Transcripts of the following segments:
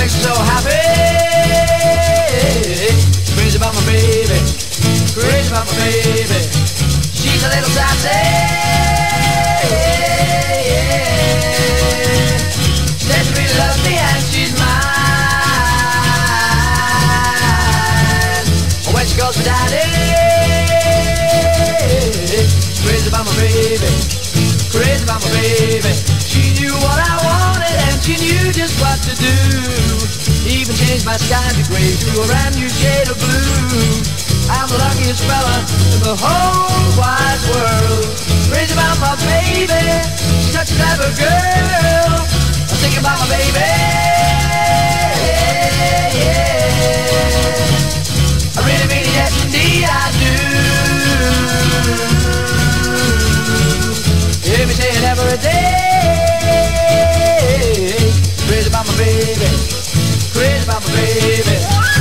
makes me so happy. Crazy about my baby, crazy about my baby. She's a little sassy. She says she really loves me and she's mine. When she goes for daddy, crazy about my baby, crazy about my baby. She knew what I wanted and she knew just what to do. Even changed my sky to grey to a brand new shade of blue. I'm the luckiest fella in the whole wide world. Crazy about my baby, she's such a clever girl. I'm thinking about my baby, yeah. I really mean it, yes indeed I do. You hear me say it every day. Crazy about my baby, crazy about my baby.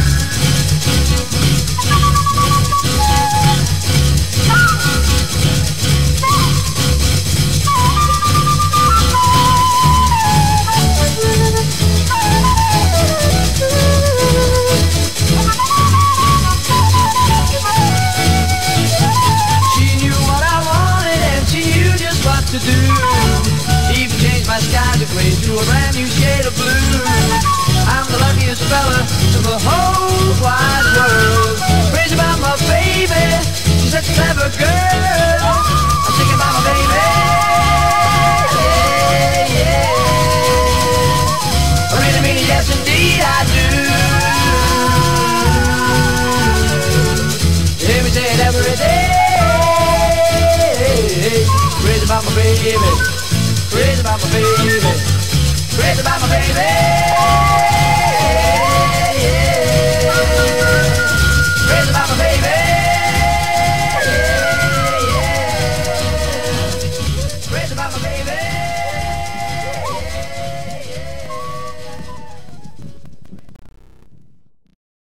To do, even changed my sky to grey to a brand new shade of blue. I'm the luckiest fella in the whole wide world. Crazy about my baby, she's such a clever girl. I'm thinking about my baby, yeah. I really mean it, yes indeed I do. You hear me say it every day. Crazy about my baby, crazy about my baby, crazy about my baby.